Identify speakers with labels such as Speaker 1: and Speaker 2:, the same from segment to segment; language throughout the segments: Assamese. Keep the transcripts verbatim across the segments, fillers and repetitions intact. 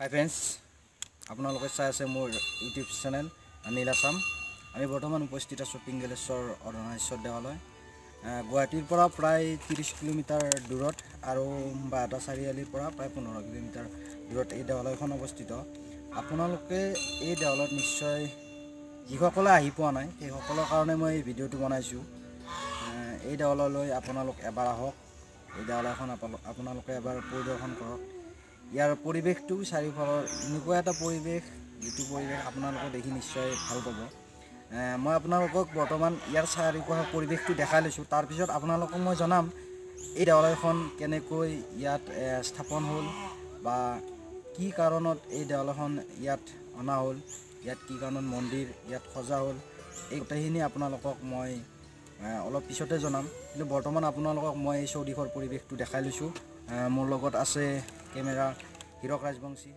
Speaker 1: হাই ফ্ৰেণ্ডছ, আপোনালোকে চাই আছে মোৰ ইউটিউব চেনেল নীল আছাম। আমি বৰ্তমান উপস্থিত আছোঁ পিংগলেশ্বৰ অৰ্ধনাৰীশ্বৰ দেৱালয়। গুৱাহাটীৰ পৰা প্ৰায় ত্ৰিছ কিলোমিটাৰ দূৰত আৰু বাটা চাৰিআলিৰ পৰা প্ৰায় পোন্ধৰ কিলোমিটাৰ দূৰত এই দেৱালয়খন অৱস্থিত। আপোনালোকে এই দেৱালয়ত নিশ্চয় যিসকলে আহি পোৱা নাই সেইসকলৰ কাৰণে মই এই ভিডিঅ'টো বনাইছোঁ। এই দেৱালয়লৈ আপোনালোক এবাৰ আহক, এই দেৱালয়খন আপোনালোকে এবাৰ পৰিদৰ্শন কৰক। ইয়াৰ পৰিৱেশটো চাৰিওফালৰ এনেকুৱা এটা পৰিৱেশ, যিটো পৰিৱেশ আপোনালোকে দেখি নিশ্চয় ভাল পাব। মই আপোনালোকক বৰ্তমান ইয়াৰ চাৰিওফালৰ পৰিৱেশটো দেখাই লৈছোঁ। তাৰপিছত আপোনালোকক মই জনাম এই দেৱালয়খন কেনেকৈ ইয়াত স্থাপন হ'ল বা কি কাৰণত এই দেৱালয়খন ইয়াত অনা হ'ল, ইয়াত কি কাৰণত মন্দিৰ ইয়াত সজা হ'ল, এই গোটেইখিনি আপোনালোকক মই অলপ পিছতে জনাম। কিন্তু বৰ্তমান আপোনালোকক মই এই চৌদিশৰ পৰিৱেশটো দেখাই লৈছোঁ। মোৰ লগত আছে কেমেৰা হিৰক ৰাজবংশী।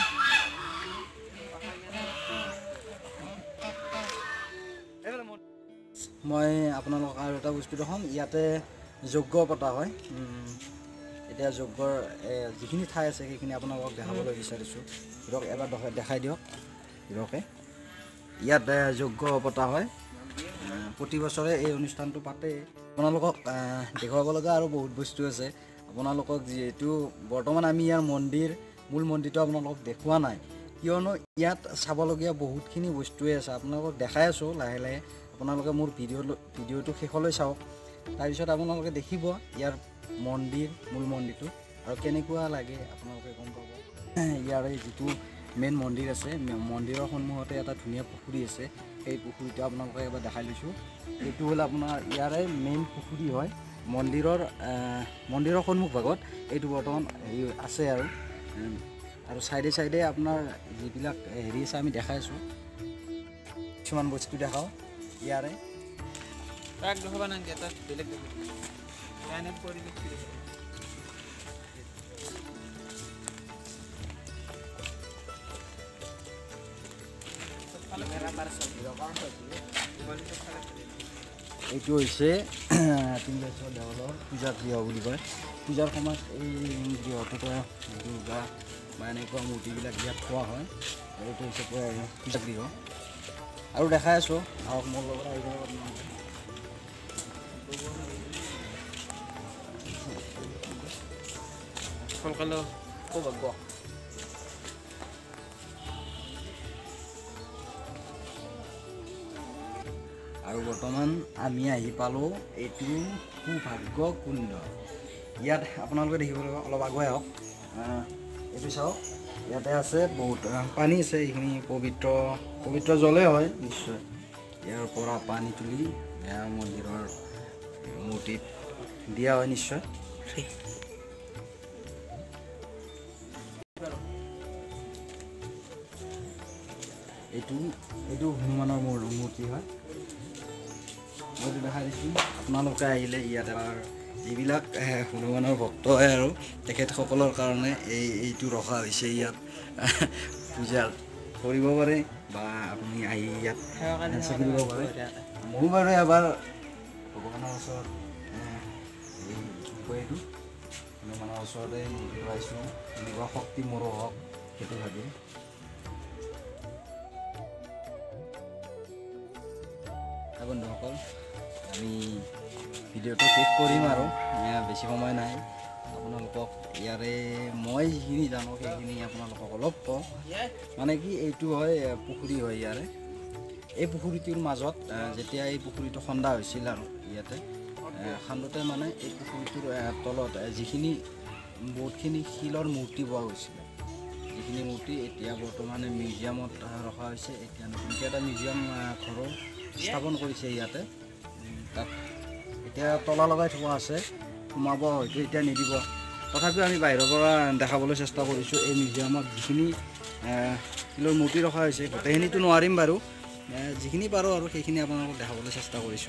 Speaker 1: মই আপোনালোকক আৰু এটা বস্তু দেখাম, ইয়াতে যজ্ঞ পতা হয়। এতিয়া যজ্ঞৰ যিখিনি ঠাই আছে সেইখিনি আপোনালোকক দেখাবলৈ বিচাৰিছোঁ। হিৰক এবাৰ দেখাই দিয়ক। হিৰকে ইয়াত যজ্ঞ পতা হয়, প্ৰতি বছৰে এই অনুষ্ঠানটো পাতে। আপোনালোকক দেখুৱাব লগা আৰু বহুত বস্তু আছে। আপোনালোকক যিহেতু বৰ্তমান আমি ইয়াৰ মন্দিৰ মূল মন্দিৰটো আপোনালোকক দেখুওৱা নাই, কিয়নো ইয়াত চাবলগীয়া বহুতখিনি বস্তুৱে আছে। আপোনালোকক দেখাই আছোঁ লাহে লাহে। আপোনালোকে মোৰ ভিডিঅ' ভিডিঅ'টো শেষলৈ চাওক, তাৰপিছত আপোনালোকে দেখিব ইয়াৰ মন্দিৰ মূল মন্দিৰটো আৰু কেনেকুৱা লাগে আপোনালোকে গম পাব। ইয়াৰ যিটো মেইন মন্দিৰ আছে, মন্দিৰৰ সন্মুখতে এটা ধুনীয়া পুখুৰী আছে। সেই পুখুৰীটো আপোনালোকে এবাৰ দেখাই লৈছোঁ। এইটো হ'ল আপোনাৰ ইয়াৰে মেইন পুখুৰী হয়। মন্দিৰৰ মন্দিৰৰ সন্মুখ ভাগত এইটো বৰ্তমান হেৰি আছে আৰু আৰু চাইডে চাইডে আপোনাৰ যিবিলাক হেৰি আছে আমি দেখাই আছোঁ। কিছুমান বস্তু দেখাওঁ ইয়াৰে। এইটো হৈছে পিংগলেশ্বৰ দেৱালয়ৰ পূজাৰ গৃহ বুলি কয়। পূজাৰ সময়ত এই গৃহটোতে দুৰ্গা বা এনেকুৱা মূৰ্তিবিলাক ইয়াত থোৱা হয়। এইটো হৈছে পূজা গৃহ। আৰু দেখাই আছোঁ, আহক মোৰ লগত আহিব। সোনকালে সৌভাগ্য। আৰু বৰ্তমান আমি আহি পালোঁ এইটো সৌভাগ্য কুণ্ড। ইয়াত আপোনালোকে দেখিবলৈ অলপ আগুৱাই আহক। এইটো চাওক, ইয়াতে আছে বহুত পানী আছে। এইখিনি পবিত্ৰ পবিত্ৰ জলেই হয় নিশ্চয়। ইয়াৰ পৰা পানী তুলি এয়া মন্দিৰৰ মূৰ্তিত দিয়া হয় নিশ্চয়। এইটো এইটো হনুমানৰ মূৰ্তি হয়। মইতো দেখাই দিছোঁ। আপোনালোকে আহিলে ইয়াত এবাৰ যিবিলাক হনুমানৰ ভক্ত হয় আৰু তেখেতসকলৰ কাৰণে এই এইটো ৰখা হৈছে। ইয়াত পূজা কৰিব পাৰে বা আপুনি আহি ইয়াত কৰিব পাৰে। ময়ো বাৰু এবাৰ ভগৱানৰ ওচৰত এই এইটো হনুমানৰ ওচৰতে মন্দিৰ আহিছোঁ, এনেকুৱা শক্তি মোৰো হওক সেইটো ভাবি। বন্ধুসকল, আমি ভিডিঅ'টো শেষ কৰিম আৰু বেছি সময় নাই। আপোনালোকক ইয়াৰে মই যিখিনি জানো সেইখিনি আপোনালোকক অলপ কওঁ। মানে কি, এইটো হয় পুখুৰী হয় ইয়াৰে। এই পুখুৰীটোৰ মাজত যেতিয়া এই পুখুৰীটো খন্দা হৈছিল আৰু ইয়াতে খান্দোতে মানে এই পুখুৰীটোৰ তলত যিখিনি বহুতখিনি শিলৰ মূৰ্তি পোৱা গৈছিলে, যিখিনি মূৰ্তি এতিয়া বৰ্তমানে মিউজিয়ামত ৰখা হৈছে। এতিয়া নতুনকৈ এটা মিউজিয়াম ঘৰো স্থাপন কৰিছে ইয়াতে। তাত এতিয়া তলা লগাই থোৱা আছে, সোমাব হয়তো এতিয়া নিদিব। তথাপিও আমি বাহিৰৰ পৰা দেখাবলৈ চেষ্টা কৰিছোঁ। এই মিউজিয়ামত যিখিনি শিলৰ মূৰ্তি ৰখা হৈছে গোটেইখিনিতো নোৱাৰিম বাৰু, যিখিনি পাৰোঁ আৰু সেইখিনি আপোনালোকক দেখাবলৈ চেষ্টা কৰিছোঁ।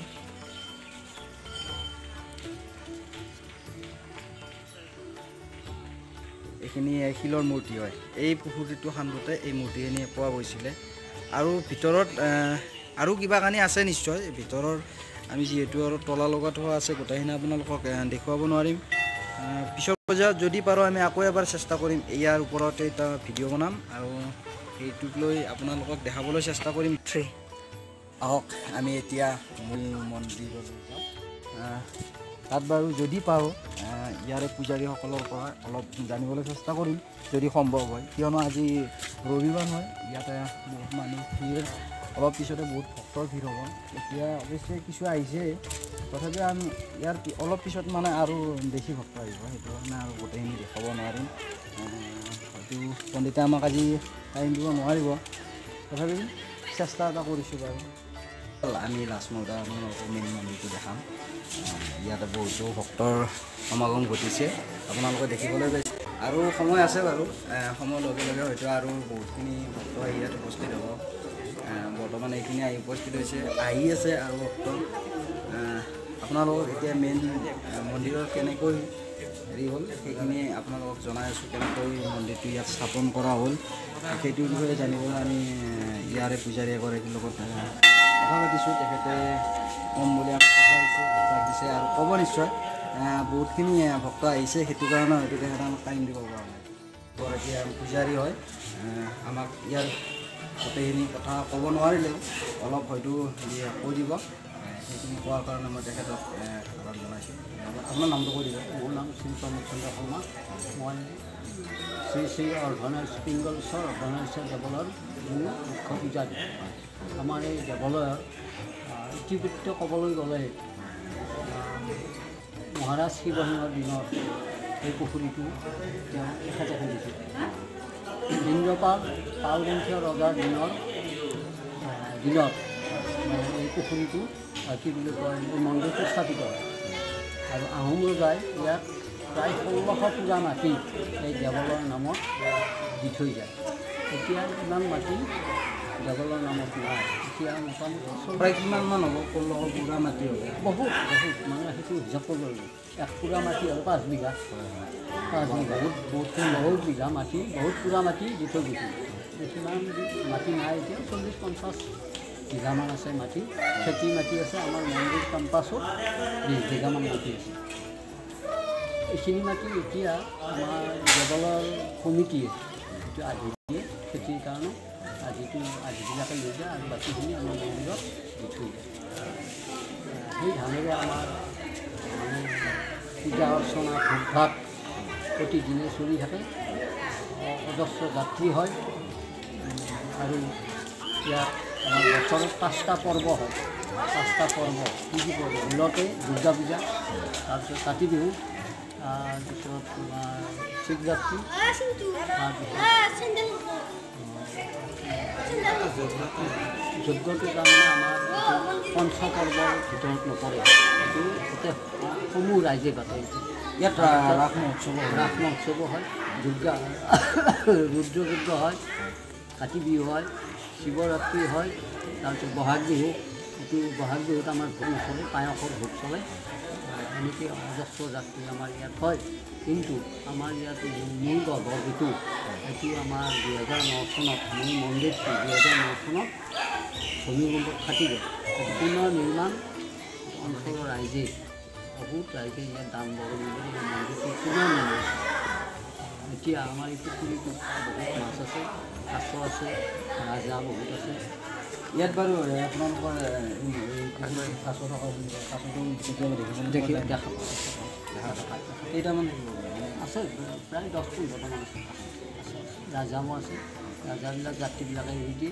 Speaker 1: এইখিনি শিলৰ মূৰ্তি হয়। এই পুখুৰীটো খান্দোতে এই মূৰ্তিখিনি পোৱা গৈছিলে। আৰু ভিতৰত আৰু কিবা কানি আছে নিশ্চয় ভিতৰৰ। আমি যিহেতু আৰু তলা লগাই থোৱা আছে, গোটেইখিনি আপোনালোকক দেখুৱাব নোৱাৰিম। পিছৰ পৰ্যায়ত যদি পাৰোঁ আমি আকৌ এবাৰ চেষ্টা কৰিম ইয়াৰ ওপৰতে এটা ভিডিঅ' বনাম আৰু এইটোক লৈ আপোনালোকক দেখাবলৈ চেষ্টা কৰিম। থ্ৰী আহক আমি এতিয়া মূল মন্দিৰলৈ যাওঁ। তাত বাৰু যদি পাৰোঁ ইয়াৰে পূজাৰীসকলৰ পৰা অলপ জানিবলৈ চেষ্টা কৰিম যদি সম্ভৱ হয়, কিয়নো আজি ৰবিবাৰ হয়, ইয়াতে বহুত মানুহ ভিৰ, অলপ পিছতে বহুত ভক্তৰ ভিৰ হ'ব। এতিয়া অৱশ্যে কিছু আহিছে, তথাপিও আমি ইয়াৰ অলপ পিছত মানে আৰু বেছি ভক্ত আহিব, সেইটো কাৰণে আৰু গোটেইখিনি দেখাব নোৱাৰিম। হয়তো পণ্ডিতে আমাক আজি টাইম দিব নোৱাৰিব, তথাপিও চেষ্টা এটা কৰিছোঁ বাৰু। আমি লাষ্টমতে আপোনালোকক মেইন মন্দিৰটো দেখাম। ইয়াতে বহুতো ভক্তৰ সমাগম ঘটিছে, আপোনালোকে দেখিবলৈ পাইছে। আৰু সময় আছে বাৰু, সময়ৰ লগে লগে হয়তো আৰু বহুতখিনি ভক্ত আহি ইয়াত উপস্থিত হ'ব। বৰ্তমান এইখিনি আহি উপস্থিত হৈছে, আহি আছে আৰু ভক্ত। আপোনালোকক এতিয়া মেইন মন্দিৰৰ কেনেকৈ হেৰি হ'ল সেইখিনি আপোনালোকক জনাই আছোঁ, কেনেকৈ মন্দিৰটো ইয়াত স্থাপন কৰা হ'ল সেইটোৰ বিষয়ে জানিবলৈ আমি ইয়াৰে পূজাৰী এগৰাকীৰ লগত কথা পাতিছোঁ। তেখেতে ক'ম বুলি আমাক কথা দিছে, আশ্বাস দিছে আৰু ক'ব নিশ্চয়। বহুতখিনি ভক্ত আহিছে, সেইটো কাৰণে হয়তো তেখেতে আমাক টাইম দিব পৰা নাই। এগৰাকী পূজাৰী হয়, আমাক ইয়াৰ গোটেইখিনি কথা ক'ব নোৱাৰিলেও অলপ হয়তো কৈ দিব। সেইখিনি কোৱাৰ কাৰণে মই তেখেতক আহ্বান জনাইছোঁ। আপোনাৰ নামটো কৈ দিব।
Speaker 2: মোৰ নাম শ্ৰী প্ৰমোদ চন্দ্ৰ শৰ্মা। মই শ্ৰী শ্ৰী অৰ্ধনাৰীশ্বৰ পিংগলেশ্বৰ অৰ্ধনাৰীশ্বৰ দেৱালয়ৰ মোৰ মুখ্য পূজাৰী। আমাৰ এই দেৱালয়ৰ ইতিবৃত্ত ক'বলৈ গ'লে মহাৰাজ শিৱসিংহৰ দিনৰ এই পুখুৰীটো তেওঁ তেখেতে খুলিছিল। ইন্দ্ৰপাল পালবংশীয় ৰজাৰ দিনৰ দিনত এই পুখুৰীটো কি বুলি কয় এই মন্দিৰটো স্থাপিত হয়। আৰু আহোম ৰজাই ইয়াত প্ৰায় ষোল্লশ পূজা মাটি এই দেৱালয়ৰ নামত দি থৈ যায়। এতিয়া ইমান মাটি দেৱালয়ৰ নামত নাই। এতিয়া মোটামুটি
Speaker 1: প্ৰায় কিমানমান হ'ব? ষোল্লশ পূৰা মাটি হ'ব, বহুত
Speaker 2: বহুত মানে সেইটো হিচাপ কৰিব লাগিব। এক পূৰা মাটি হ'ল পাঁচ বিঘা, পাঁচ বিঘা বহুত বহুতখিনি বহুত বিঘা মাটি, বহুত পূৰা মাটি দি থৈ গৈছিল। সিমান মাটি নাই, এতিয়া চল্লিছ পঞ্চাছ বিঘামান আছে মাটি, খেতি মাটি আছে। আমাৰ মন্দিৰ কেম্পাছত বিছ বিঘামান মাটি আছে। এইখিনি মাটি এতিয়া আমাৰ দেৱালয়ৰ কমিটিয়ে যিটো আধি দিয়ে খেতিৰ কাৰণে, আধিটো আধিবিলাকে লৈ যায় আৰু বাকীখিনি আমাৰ মন্দিৰত দি থৈ যায়। সেই ধানেৰে আমাৰ মানে পূজা অৰ্চনা ভোগ ভাত প্ৰতিদিনে চলি থাকে। অজস্ৰ যাত্ৰী হয় আৰু ইয়াত আমাৰ বছৰত পাঁচটা পৰ্ব হয়। পাঁচটা পৰ্ব কি কি পৰ্ব? মূলতে দুৰ্গা পূজা, তাৰপিছত কাতি বিহু, তাৰপিছত তোমাৰ শিৱৰাত্ৰি, যজ্ঞটো তাৰমানে আমাৰ পঞ্চ পৰ্বৰ ভিতৰত নপৰে, এইটো গোটেই সমূহ ৰাইজে পাতে।
Speaker 1: ইয়াত ৰাস মহোৎসৱ
Speaker 2: ৰাস মহোৎসৱো হয়, দুৰ্গা ৰুদ্ৰ যজ্ঞ হয়, কাতি বিহু হয়, শিৱৰাত্ৰি হয়, তাৰপিছত বহাগ বিহু। এইটো বহাগ বিহুত আমাৰ ভোগ নচলে, পায়সৰ ভোগ চলে। এনেকৈ অজস্ৰ যাত্ৰী আমাৰ ইয়াত হয়। কিন্তু আমাৰ ইয়াত মূল গৰ্ভটো এইটো আমাৰ দুহেজাৰ ন চনত মূল মন্দিৰটো দুহেজাৰ ন চনত ভূমিকম্পত ফাটি গ'ল। পুনৰ নিৰ্মাণ অঞ্চলৰ ৰাইজে বহুত ৰাইজে ইয়াত দান বৰঙণি কৰি এই মন্দিৰটো পুনৰ নিৰ্মাণ। এতিয়া আমাৰ এই পুখুৰীটোত বহুত মাছ আছে, কাছ আছে, ৰাজহাঁহ বহুত আছে।
Speaker 1: ইয়াত বাৰু আপোনালোকৰ কাছ থকা কাছটো কেতিয়াবা দেখিছেনে?
Speaker 2: দেখি দেখা পাওঁ
Speaker 1: কেইটামান
Speaker 2: আছে, প্ৰায় দহ পোন্ধৰটামান আছে। ৰাজহাঁহো আছে, ৰাজহাঁহবিলাক যাত্ৰীবিলাকে এৰি দিয়ে।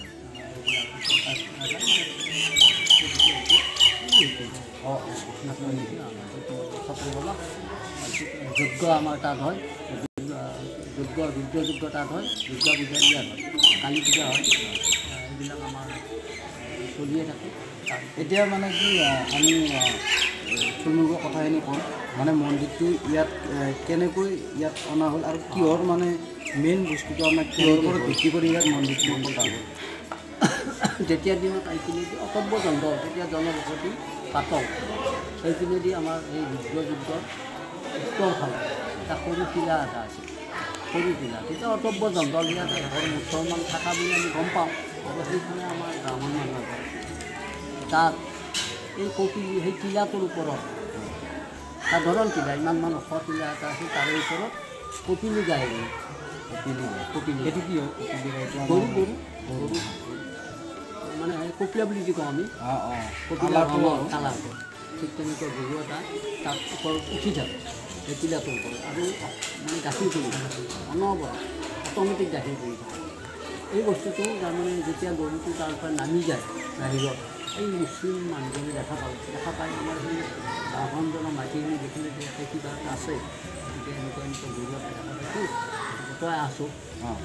Speaker 2: যজ্ঞ আমাৰ তাত হয়, যজ্ঞ ৰুদ্ৰ যজ্ঞ তাত হয়, দুৰ্গা পূজা ইয়াত হয়, কালী পূজা হয়। এইবিলাক আমাৰ চলিয়ে থাকে।
Speaker 1: এতিয়া মানে কি আমি থুলমূলকৈ কথাখিনি কওঁ, মানে মন্দিৰটো ইয়াত কেনেকৈ ইয়াত অনা হ'ল আৰু কিহৰ মানে মেইন বস্তুটো আমাৰ কিহৰ ওপৰত ভিত্তি কৰি ইয়াত মন্দিৰটো পতা হ'ল?
Speaker 2: যেতিয়া দিনত এইপিনেদি অটব্য জংঘল, তেতিয়া জনবসতি পাতল, সেইপিনেদি আমাৰ এই ৰুদ্ৰ যুদ্ধৰ উত্তৰ ফালে এটা সৰু টিলা এটা আছে, সৰু টিলা। তেতিয়া অটব্য জংঘল ইয়াত ঘৰ মুছলমান থকা বুলি আমি গম পাওঁ। আৰু সেইফালে আমাৰ ব্ৰাহ্মণ মানুহ আছে। তাত এই কপিলি সেই টিলাটোৰ ওপৰত সাধাৰণ টিলা ইমানমান ওখ টিলা এটা আছে তাৰে ওচৰত কপিলি গাই গ'ল
Speaker 1: কপিলি গাই
Speaker 2: কপিলি
Speaker 1: সেইটো কি হয় কপিলি গাইটো
Speaker 2: গৰু গৰু গৰু মানে কপিলা বুলি যি কওঁ আমি
Speaker 1: অঁ অঁ
Speaker 2: কপিলা ৰঙৰ কালাৰটো ঠিক তেনেকুৱা গৰু এটা তাত ওপৰত উঠি থাকে সেই টিলাটোৰ ওপৰত আৰু মানে গাখীৰ পৰি থাকে অনবৰত অট'মেটিক গাখীৰ পৰি থাকে এই বস্তুটো তাৰমানে যেতিয়া গৰুটো তাৰ পৰা নামি যায় বাহিৰত এই মুছলিম মানুহজনে দেখা পালে দেখা পাই আমাৰ সেই গাঁওখনজনৰ মাটিখিনি দেখিলে যে ইয়াতে কিবা এটা আছে গতিকে এনেকুৱা এনেকুৱা গৰু এটা দেখা পাইছোঁ গোটাই আছোঁ
Speaker 1: অঁ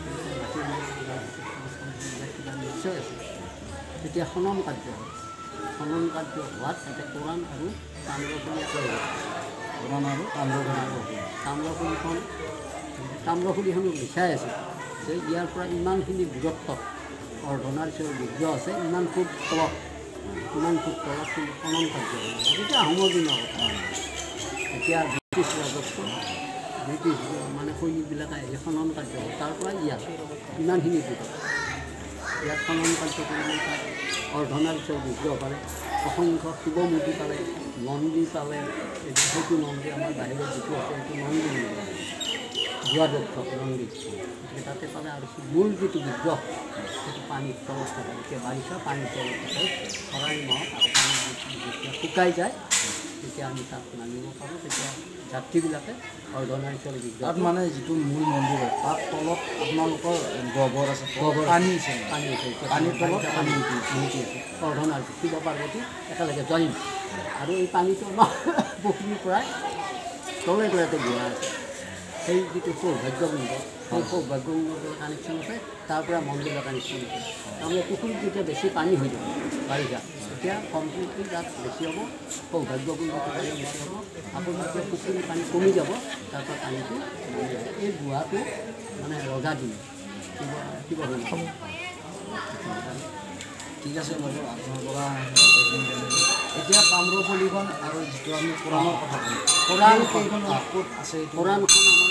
Speaker 2: কিবা নিশ্চয় আছে তেতিয়া খনন কাৰ্য হয় খনন কাৰ্য হোৱাত তাতে কোৰাণ আৰু তাম্ৰফুলি আছে
Speaker 1: কোৰাণ আৰু তাম্ৰফুলি
Speaker 2: তাম্ৰফুলিখন তাম্ৰফুলিখনত লিখাই আছে যে ইয়াৰ পৰা ইমানখিনি দূৰত্বত অৰ্ধনাৰীশ্বৰৰ বিগ্ৰহ আছে ইমান ফুট তলত ইমান ফুট তলত কিন্তু খনন কাৰ্য হয় তেতিয়া আহোমৰ দিনৰ কথা এতিয়া ব্ৰিটিছ ৰাজত্ব ব্ৰিটিছ মানে সৈনিকবিলাকে আহি খনন কাৰ্য হয় তাৰ পৰা ইয়াত ইমানখিনি দূৰত ইয়াত খনন কাৰ্য কৰিলে তাত অৰ্ধনাৰীশ্বৰৰ বিগ্ৰহ পালে অসংখ্য শিৱ মূৰ্তি পালে নন্দী পালে সেইটো নন্দী আমাৰ বাহিৰত যিটো আছে সেইটো নন্দী যোৱাদক্ষ নন্দী গতিকে তাতে পালে আৰু মূল যিটো বিগ্ৰহ সেইটো পানীৰ তলত থাকে এতিয়া বাৰিষা পানীৰ তলত থাকে খৰালি মাহত আৰু পানী যেতিয়া শুকাই যায় তেতিয়া আমি তাত নামিব পাৰোঁ তেতিয়া যাত্ৰীবিলাকে অৰ্ধনাৰীশ্বৰৰ বিগ্ৰহ
Speaker 1: তাত মানে যিটো মূল মন্দিৰ হয় তাত তলত আপোনালোকৰ গহ্বৰ আছে
Speaker 2: গহ্বৰ
Speaker 1: পানী আছে
Speaker 2: পানী আছে
Speaker 1: পানীৰ তলত
Speaker 2: পানী মূৰ্তি আছে অৰ্ধনাৰীশ্বৰ শিৱ পাৰ্বতী একেলগে জইন আৰু এই পানীটো আমাৰ পুখুৰীৰ পৰাই তলে তলেতে বোৱা আছে সেই যিটো সৌভাগ্য কুণ্ড সেই সৌভাগ্য কুণ্ডৰ কানেকশ্যন আছে তাৰ পৰা মন্দিৰৰ কানেকশ্যন আছে তাৰমানে পুখুৰীত যেতিয়া বেছি পানী হৈ যাব বাৰিষা তেতিয়া কমপ্লিটলি তাত বেছি হ'ব সৌভাগ্য কুণ্ডটো পানী বেছি হ'ব আকৌ যেতিয়া পুখুৰীৰ পানী কমি যাব তাৰ পৰা পানীটো এই বোৱাটো মানে ৰজা দিলে কিবা কিবা
Speaker 1: ঠিক আছে বাৰু আপোনাৰ পৰা এতিয়া তাম্ৰফুলিখন আৰু যিটো আমি কোৰাণৰ কথা ক'লোঁ
Speaker 2: কোৰাণ
Speaker 1: কেইখন ক'ত আছে
Speaker 2: কোৰাণখন আমাৰ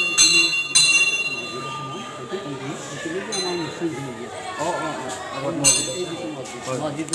Speaker 2: এইখিনি আমাৰ মুছলিমখিনি আছে
Speaker 1: অঁ অঁ আগত মছজিদ
Speaker 2: এই যিটো মছজিদ মছজিদটো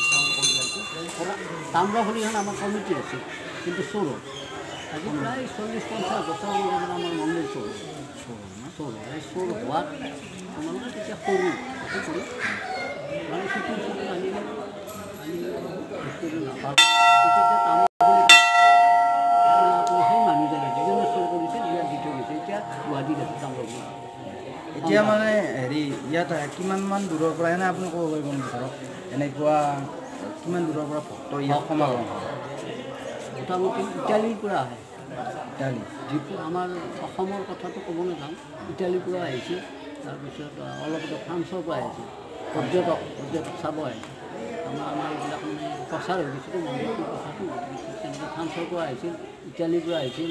Speaker 2: তাম্ৰফুলিখন আমাৰ কমিটিৰ আছিল কিন্তু চোৰ আজি প্ৰায় চল্লিছ পঞ্চাছ বছৰ আগত আমাৰ মন্দিৰ চোৰ চোৰ এই চোৰ হোৱাত তোমালোকে তেতিয়া সৰু সৰু মানে সিটো চোৰ আনি আনি বস্তুটো নাপাওঁ তেতিয়া তাম্ৰফুলি সেই মানুহজনে যিজনে চোৰ কৰিছে ইয়াত দি থৈ গৈছে এতিয়া গুৱাহাটীত আছে তাম্ৰফুলি
Speaker 1: এতিয়া মানে হেৰি ইয়াত কিমানমান দূৰৰ পৰা এনে আপুনি ক'ব পাৰিব নেকি ধৰক এনেকুৱা কিমান দূৰৰ পৰা ভক্ত ইয়াত সমাগম হয়
Speaker 2: মোটামুটি ইটালীৰ পৰা আহে
Speaker 1: ইটালী
Speaker 2: যিটো আমাৰ অসমৰ কথাটো ক'ব নাযাওঁ ইটালীৰ পৰা আহিছে তাৰপিছত অলপতে ফ্ৰান্সৰ পৰা আহিছে পৰ্যটক পৰ্যটক চাব আহিছে আমাৰ আমাৰ এইবিলাক মানে প্ৰচাৰ হৈ গৈছিলোঁ মন্দিৰটোৰ কথাটো তেনেকৈ ফ্ৰান্সৰ পৰা আহিছিল ইটালীৰ পৰা আহিছিল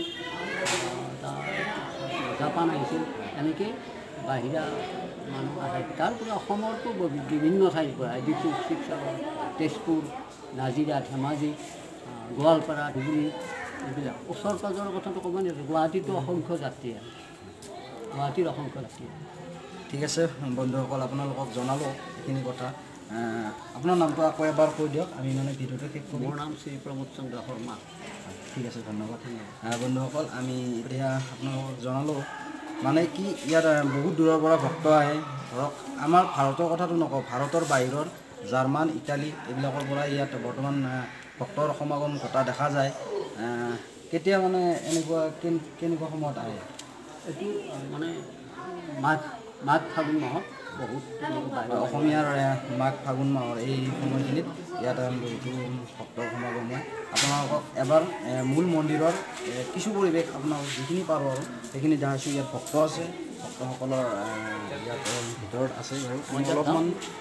Speaker 2: জাপান আহিছিল এনেকৈ বাহিৰা মানুহ আহে তাৰ পৰা অসমৰতো বিভিন্ন ঠাইৰ পৰা ডিব্ৰুগড় শিৱসাগৰ তেজপুৰ নাজিৰা ধেমাজি গোৱালপাৰা ধুবুৰী এইবিলাক ওচৰ পাজৰৰ কথাটো ক'ব নোৱাৰিছোঁ গুৱাহাটীতো অসংখ্য যাত্ৰী আহে গুৱাহাটীৰ অসংখ্য যাত্ৰী আহে
Speaker 1: ঠিক আছে বন্ধুসকল আপোনালোকক জনালোঁ এইখিনি কথা আপোনাৰ নামটো আকৌ এবাৰ কৈ দিয়ক আমি মানে ভিডিঅ'টো শেষ কৰোঁ
Speaker 2: মোৰ নাম শ্ৰী প্ৰমোদ চন্দ্ৰ শৰ্মা
Speaker 1: ঠিক আছে ধন্যবাদ বন্ধুসকল আমি এতিয়া আপোনালোকক জনালোঁ মানে কি ইয়াত বহুত দূৰৰ পৰা ভক্ত আহে ধৰক আমাৰ ভাৰতৰ কথাটো নকওঁ ভাৰতৰ বাহিৰৰ জাৰ্মান ইটালী এইবিলাকৰ পৰা ইয়াত বৰ্তমান ভক্তৰ সমাগম ঘটা দেখা যায় কেতিয়া মানে এনেকুৱা কেনেকুৱা সময়ত আহে
Speaker 2: এইটো মানে মাঘ মাঘ ফাগুন মাহত বহুত
Speaker 1: অসমীয়াৰ মাঘ ফাগুন মাহৰ এই সময়খিনিত ইয়াত বহুতো ভক্তৰ সমাগম হয় আপোনালোকক এবাৰ মূল মন্দিৰৰ কিছু পৰিৱেশ আপোনালোক যিখিনি পাৰোঁ আৰু সেইখিনি জনাইছোঁ ইয়াত ভক্ত আছে ভক্তসকলৰ ইয়াত ভিতৰত আছে বাৰু অলপমান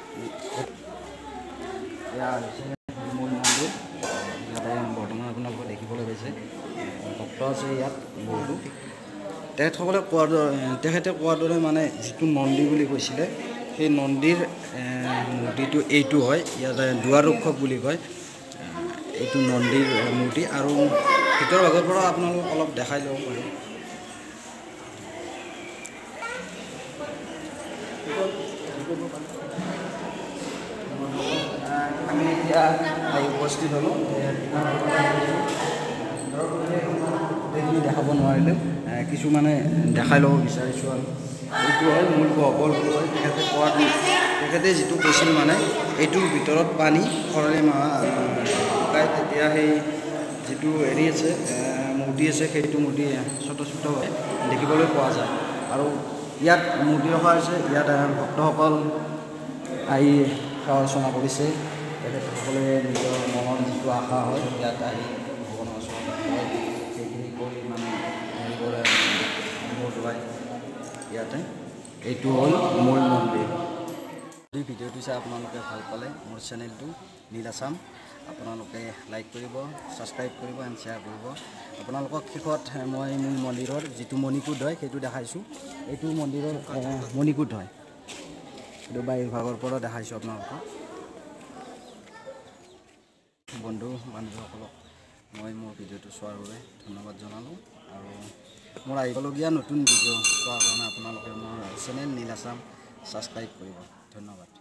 Speaker 1: এয়া হৈছে মূল মন্দিৰ ইয়াতে বৰ্তমান আপোনালোকে দেখিবলৈ পাইছে ভক্ত আছে ইয়াত বহুতো তেখেতসকলে কোৱাৰ দৰে তেখেতে কোৱাৰ দৰে মানে যিটো নন্দী বুলি কৈছিলে সেই নন্দীৰ মূৰ্তিটো এইটো হয় ইয়াত দুৱাৰক্ষক বুলি কয় এইটো নন্দীৰ মূৰ্তি আৰু ভিতৰ ভাগৰ পৰা আপোনালোকক অলপ দেখাই ল'ব পাৰোঁ আমি এতিয়া উপস্থিত হ'লোঁ গোটেইখিনি দেখাব নোৱাৰিলেও কিছুমানে দেখাই ল'ব বিচাৰিছোঁ আৰু এইটো হ'ল মূল গহ্বৰ বুলি কয় তেখেতে কোৱাটো তেখেতে যিটো কৈছিল মানে এইটোৰ ভিতৰত পানী খৰালি মাহ শুকায় তেতিয়া সেই যিটো হেৰি আছে মূৰ্তি আছে সেইটো মূৰ্তি ছোট ছোটভাৱে দেখিবলৈ পোৱা যায় আৰু ইয়াত মূৰ্তি ৰখা হৈছে ইয়াত ভক্তসকল আহি সেৱা অৰ্চনা কৰিছে তেখেতসকলে নিজৰ মনৰ যিটো আশা হয় ইয়াত আহি ভগৱানৰ ওচৰত সেইখিনি কৰি মানে হেৰি কৰে মূৰ দোৱাই ইয়াতে এইটো হ'ল মূল মন্দিৰ যদি ভিডিঅ'টো চাই আপোনালোকে ভাল পালে মোৰ চেনেলটো নীল আছাম আপোনালোকে লাইক কৰিব ছাবস্ক্ৰাইব কৰিব এণ্ড শ্বেয়াৰ কৰিব আপোনালোকক শেষত মই মূল মন্দিৰৰ যিটো মণিকূট হয় সেইটো দেখাইছোঁ এইটো মন্দিৰৰ মণিকূট হয় এইটো বাহিৰ ভাগৰ পৰা দেখাইছোঁ আপোনালোকক বন্ধু বান্ধৱীসকলক মই মোৰ ভিডিঅ'টো চোৱাৰ বাবে ধন্যবাদ জনালোঁ আৰু মোৰ আহিবলগীয়া নতুন ভিডিঅ' চোৱাৰ কাৰণে আপোনালোকে মোৰ চেনেল নীল আছাম ছাবস্ক্ৰাইব কৰিব ধন্যবাদ।